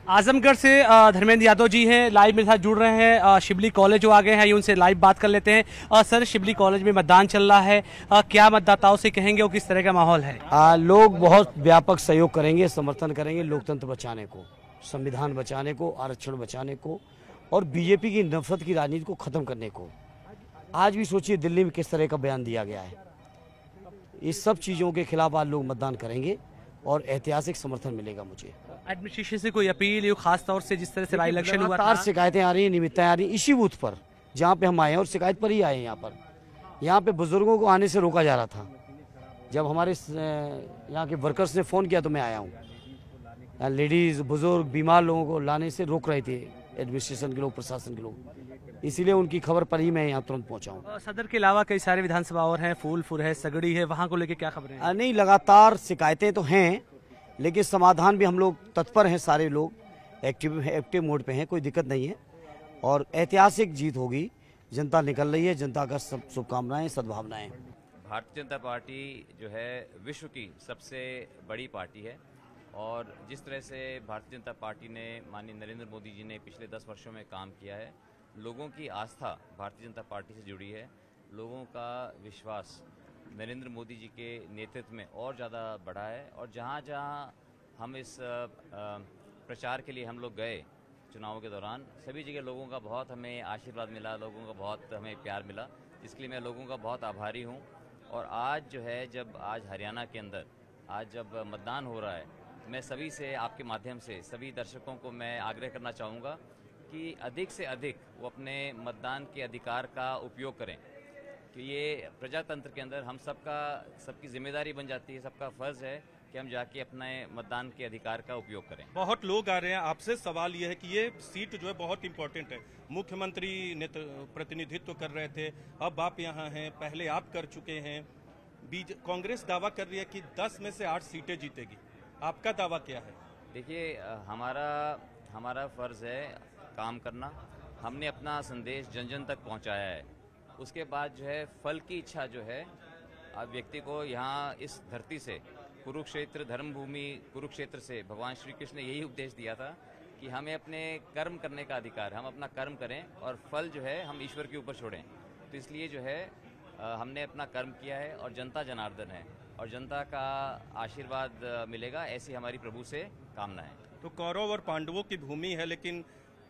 आजमगढ़ से धर्मेंद्र यादव जी हैं, लाइव मेरे साथ जुड़ रहे हैं। शिबली कॉलेज जो आ गए हैं, उनसे लाइव बात कर लेते हैं। सर, शिबली कॉलेज में मतदान चल रहा है, क्या मतदाताओं से कहेंगे और किस तरह का माहौल है? लोग बहुत व्यापक सहयोग करेंगे, समर्थन करेंगे लोकतंत्र बचाने को, संविधान बचाने को, आरक्षण बचाने को और बीजेपी की नफरत की राजनीति को खत्म करने को। आज भी सोचिए दिल्ली में किस तरह का बयान दिया गया है। इस सब चीज़ों के खिलाफ आज लोग मतदान करेंगे और ऐतिहासिक समर्थन मिलेगा मुझे। एडमिनिस्ट्रेशन से कोई अपील, खास तौर से जिस तरह से बाई इलेक्शन हुआ था, शिकायतें आ रही हैं, निमित्तें आ रही हैं इसी बूथ पर जहाँ पे हम आए हैं और शिकायत पर ही आए हैं। यहाँ पे बुजुर्गों को आने से रोका जा रहा था। जब हमारे यहाँ के वर्कर्स ने फ़ोन किया तो मैं आया हूँ। लेडीज़, बुजुर्ग, बीमार लोगों को लाने से रोक रहे थे एडमिनिस्ट्रेशन के लोग, प्रशासन के लोग, इसीलिए उनकी खबर पर ही मैं यहाँ तुरंत पहुँचा हूँ। सदर के अलावा कई सारे विधानसभा और हैं, फूलपुर है, सगड़ी है, वहाँ को लेकर क्या खबरें हैं? नहीं, लगातार शिकायतें तो हैं, लेकिन समाधान भी हम लोग तत्पर हैं। सारे लोग एक्टिव मोड पे हैं, कोई दिक्कत नहीं है और ऐतिहासिक जीत होगी। जनता निकल रही है, जनता का सब शुभकामनाएं, सद्भावनाएं। भारतीय जनता पार्टी जो है विश्व की सबसे बड़ी पार्टी है और जिस तरह से भारतीय जनता पार्टी ने माननीय नरेंद्र मोदी जी ने पिछले 10 वर्षों में काम किया है, लोगों की आस्था भारतीय जनता पार्टी से जुड़ी है। लोगों का विश्वास नरेंद्र मोदी जी के नेतृत्व में और ज़्यादा बढ़ा है और जहाँ जहाँ हम इस प्रचार के लिए हम लोग गए चुनावों के दौरान, सभी जगह लोगों का बहुत हमें आशीर्वाद मिला, लोगों का बहुत हमें प्यार मिला, जिसके लिए मैं लोगों का बहुत आभारी हूँ। और आज जो है, जब आज हरियाणा के अंदर आज जब मतदान हो रहा है, मैं सभी से, आपके माध्यम से सभी दर्शकों को मैं आग्रह करना चाहूँगा कि अधिक से अधिक वो अपने मतदान के अधिकार का उपयोग करें, कि ये प्रजातंत्र के अंदर हम सबकी जिम्मेदारी बन जाती है, सबका फर्ज है कि हम जाके अपने मतदान के अधिकार का उपयोग करें। बहुत लोग आ रहे हैं। आपसे सवाल यह है कि ये सीट जो है बहुत इंपॉर्टेंट है। मुख्यमंत्री प्रतिनिधित्व कर रहे थे, अब आप यहाँ हैं, पहले आप कर चुके हैं। कांग्रेस दावा कर रही है कि 10 में से 8 सीटें जीतेगी, आपका दावा क्या है? देखिए, हमारा फर्ज है काम करना। हमने अपना संदेश जन जन तक पहुँचाया है। उसके बाद जो है फल की इच्छा जो है, अब व्यक्ति को यहाँ इस धरती से, कुरुक्षेत्र धर्मभूमि कुरुक्षेत्र से भगवान श्री कृष्ण ने यही उपदेश दिया था कि हमें अपने कर्म करने का अधिकार, हम अपना कर्म करें और फल जो है हम ईश्वर के ऊपर छोड़ें। तो इसलिए जो है हमने अपना कर्म किया है और जनता जनार्दन है और जनता का आशीर्वाद मिलेगा, ऐसी हमारी प्रभु से कामना है। तो कौरव और पांडवों की भूमि है, लेकिन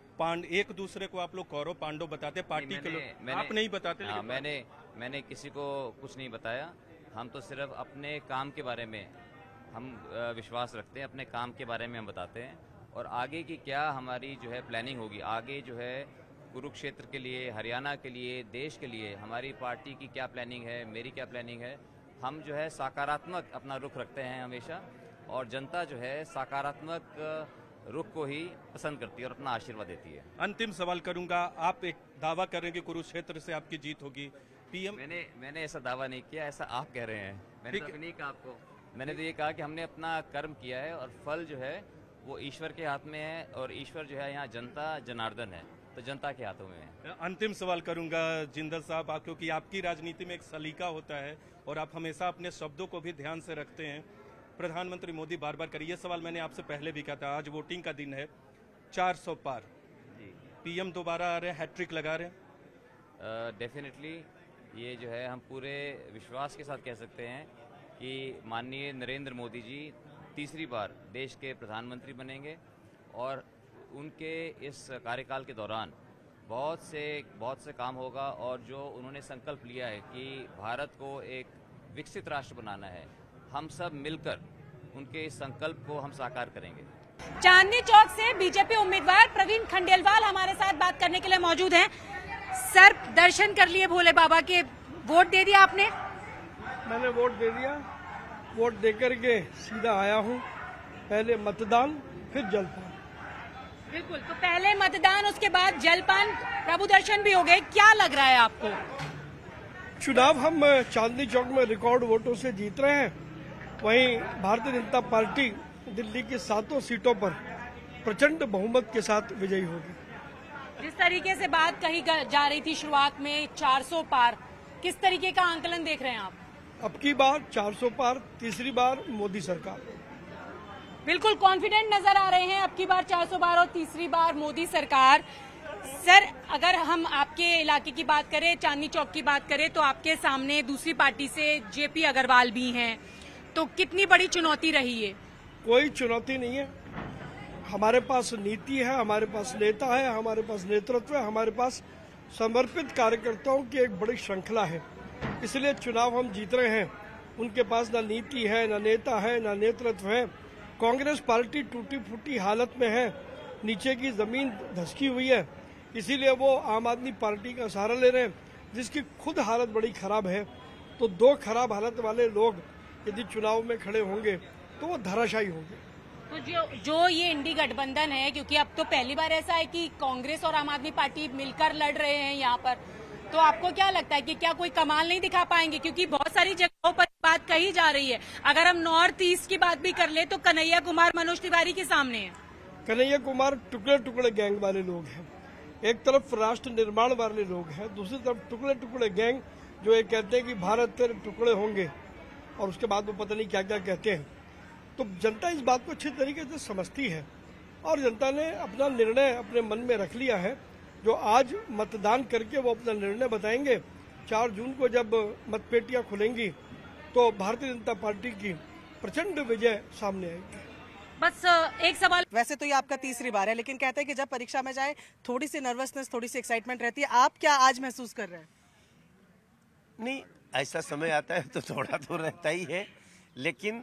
एक दूसरे को आप लोग कौरव पांडव बताते, पार्टी के लोग आप नहीं बताते। मैंने किसी को कुछ नहीं बताया। हम तो सिर्फ अपने काम के बारे में हम विश्वास रखते हैं, अपने काम के बारे में हम बताते हैं और आगे की क्या हमारी जो है प्लानिंग होगी, आगे जो है कुरुक्षेत्र के लिए, हरियाणा के लिए, देश के लिए हमारी पार्टी की क्या प्लानिंग है, मेरी क्या प्लानिंग है। हम जो है सकारात्मक अपना रुख रखते हैं हमेशा और जनता जो है सकारात्मक रुख को ही पसंद करती है और अपना आशीर्वाद देती है। अंतिम सवाल करूंगा, आप एक दावा कर रहे हैं कि कुरुक्षेत्र से आपकी जीत होगी। पीएम मैंने ऐसा दावा नहीं किया, ऐसा आप कह रहे हैं। मैंने तो नहीं कहा आपको, मैंने तो ये कहा कि हमने अपना कर्म किया है और फल जो है वो ईश्वर के हाथ में है और ईश्वर जो है यहाँ जनता जनार्दन है, तो जनता के हाथों में है। अंतिम सवाल करूंगा जिंदल साहब, क्योंकि आपकी राजनीति में एक सलीका होता है और आप हमेशा अपने शब्दों को भी ध्यान से रखते हैं। प्रधानमंत्री मोदी बार बार करिए, सवाल मैंने आपसे पहले भी कहा था, आज वोटिंग का दिन है, 400 पार, पीएम दोबारा आ रहे हैं, हैट्रिक लगा रहे हैं? डेफिनेटली ये जो है हम पूरे विश्वास के साथ कह सकते हैं कि माननीय नरेंद्र मोदी जी तीसरी बार देश के प्रधानमंत्री बनेंगे और उनके इस कार्यकाल के दौरान बहुत से काम होगा और जो उन्होंने संकल्प लिया है कि भारत को एक विकसित राष्ट्र बनाना है, हम सब मिलकर उनके इस संकल्प को हम साकार करेंगे। चांदनी चौक से बीजेपी उम्मीदवार प्रवीण खंडेलवाल हमारे साथ बात करने के लिए मौजूद हैं। सर, दर्शन कर लिए भोले बाबा के, वोट दे दिया आपने? मैंने वोट दे दिया, वोट देकर के सीधा आया हूँ। पहले मतदान फिर जलपान। बिल्कुल, तो पहले मतदान उसके बाद जलपान, प्रभु दर्शन भी हो गए। क्या लग रहा है आपको? चुनाव हम चांदनी चौक में रिकॉर्ड वोटों से जीत रहे हैं, वहीं भारतीय जनता पार्टी दिल्ली की 7 सीटों पर प्रचंड बहुमत के साथ विजयी होगी। जिस तरीके से बात कही जा रही थी शुरुआत में 400 पार, किस तरीके का आंकलन देख रहे हैं आप? अब की बार 400 पार, तीसरी बार मोदी सरकार। बिल्कुल कॉन्फिडेंट नजर आ रहे हैं। अब की बार 400 बार और तीसरी बार मोदी सरकार। सर, अगर हम आपके इलाके की बात करें, चांदनी चौक की बात करें, तो आपके सामने दूसरी पार्टी से जेपी अग्रवाल भी हैं, तो कितनी बड़ी चुनौती रही है? कोई चुनौती नहीं है। हमारे पास नीति है, हमारे पास नेता है, हमारे पास नेतृत्व है, हमारे पास समर्पित कार्यकर्ताओं की एक बड़ी श्रृंखला है। इसलिए चुनाव हम जीत रहे हैं। उनके पास ना नीति है, ना नेता है, ना नेतृत्व है। कांग्रेस पार्टी टूटी फूटी हालत में है, नीचे की जमीन धसकी हुई है, इसीलिए वो आम आदमी पार्टी का सहारा ले रहे हैं, जिसकी खुद हालत बड़ी खराब है। तो दो खराब हालत वाले लोग यदि चुनाव में खड़े होंगे तो वो धराशायी होंगे। तो जो ये इंडी गठबंधन है, क्योंकि अब तो पहली बार ऐसा है कि कांग्रेस और आम आदमी पार्टी मिलकर लड़ रहे हैं यहाँ पर, तो आपको क्या लगता है कि क्या कोई कमाल नहीं दिखा पाएंगे? क्योंकि बहुत सारी जगहों पर बात कही जा रही है। अगर हम नॉर्थ ईस्ट की बात भी कर ले तो कन्हैया कुमार मनोज तिवारी के सामने है। कन्हैया कुमार टुकड़े टुकड़े गैंग वाले लोग हैं। एक तरफ राष्ट्र निर्माण वाले लोग हैं, दूसरी तरफ टुकड़े टुकड़े गैंग जो ये कहते हैं कि भारत तेरे टुकड़े होंगे, और उसके बाद वो पता नहीं क्या क्या कहते हैं। तो जनता इस बात को अच्छी तरीके से समझती है और जनता ने अपना निर्णय अपने मन में रख लिया है, जो आज मतदान करके वो अपना निर्णय बताएंगे। 4 जून को जब मतपेटियां खुलेंगी तो भारतीय जनता पार्टी की प्रचंड विजय सामने आएगी। बस एक सवाल, वैसे तो ये आपका तीसरी बार है, लेकिन कहते हैं कि जब परीक्षा में जाए थोड़ी सी नर्वसनेस, थोड़ी सी एक्साइटमेंट रहती है। आप क्या आज महसूस कर रहे हैं? नहीं, ऐसा समय आता है तो थोड़ा तो रहता ही है, लेकिन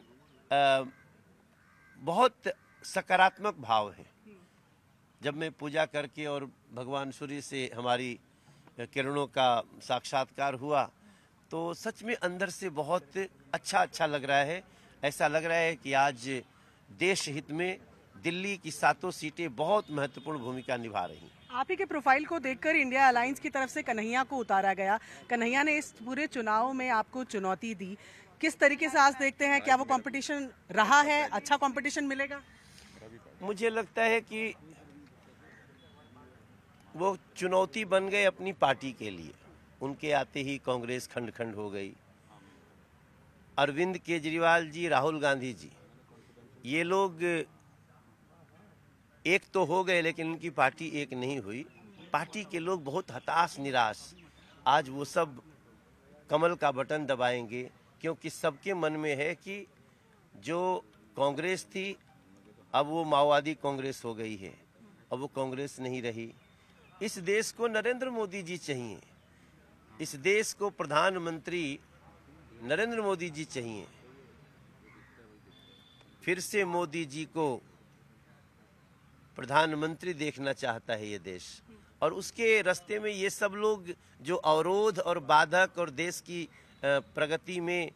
बहुत सकारात्मक भाव है। जब मैं पूजा करके और भगवान सूर्य से हमारी किरणों का साक्षात्कार हुआ तो सच में अंदर से बहुत अच्छा लग रहा है। ऐसा लग रहा है कि आज देश हित में दिल्ली की 7 सीटें बहुत महत्वपूर्ण भूमिका निभा रही हैं। आप ही के प्रोफाइल को देखकर इंडिया अलायंस की तरफ से कन्हैया को उतारा गया। कन्हैया ने इस पूरे चुनाव में आपको चुनौती दी, किस तरीके से आज देखते हैं? क्या वो कंपटीशन रहा है? अच्छा कंपटीशन मिलेगा? मुझे लगता है कि वो चुनौती बन गए अपनी पार्टी के लिए। उनके आते ही कांग्रेस खंड खंड हो गई। अरविंद केजरीवाल जी, राहुल गांधी जी, ये लोग एक तो हो गए, लेकिन उनकी पार्टी एक नहीं हुई। पार्टी के लोग बहुत हताश निराश। आज वो सब कमल का बटन दबाएंगे, क्योंकि सबके मन में है कि जो कांग्रेस थी अब वो माओवादी कांग्रेस हो गई है, अब वो कांग्रेस नहीं रही। इस देश को नरेंद्र मोदी जी चाहिए, इस देश को प्रधानमंत्री नरेंद्र मोदी जी चाहिए। फिर से मोदी जी को प्रधानमंत्री देखना चाहता है ये देश, और उसके रास्ते में ये सब लोग जो अवरोध और बाधक और देश की प्रगति में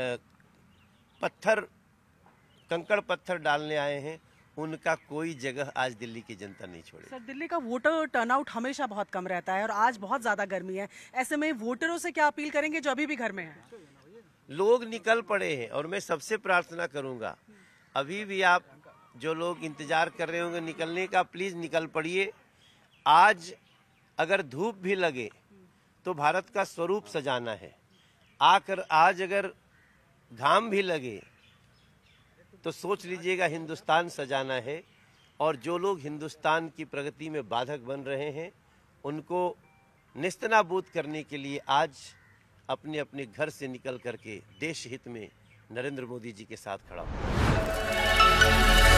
कंकड़ पत्थर डालने आए हैं, उनका कोई जगह आज दिल्ली की जनता नहीं छोड़े। सर, दिल्ली का वोटर टर्नआउट हमेशा बहुत कम रहता है और आज बहुत ज्यादा गर्मी है। ऐसे में वोटरों से क्या अपील करेंगे जो अभी भी घर में हैं? लोग निकल पड़े हैं, और मैं सबसे प्रार्थना करूंगा, अभी भी आप जो लोग इंतजार कर रहे होंगे निकलने का, प्लीज निकल पड़िए। आज अगर धूप भी लगे तो भारत का स्वरूप सजाना है। आज अगर घाम भी लगे तो सोच लीजिएगा हिंदुस्तान सजाना है। और जो लोग हिंदुस्तान की प्रगति में बाधक बन रहे हैं उनको निस्तनाबूद करने के लिए आज अपने अपने घर से निकल करके देश हित में नरेंद्र मोदी जी के साथ खड़ा हो।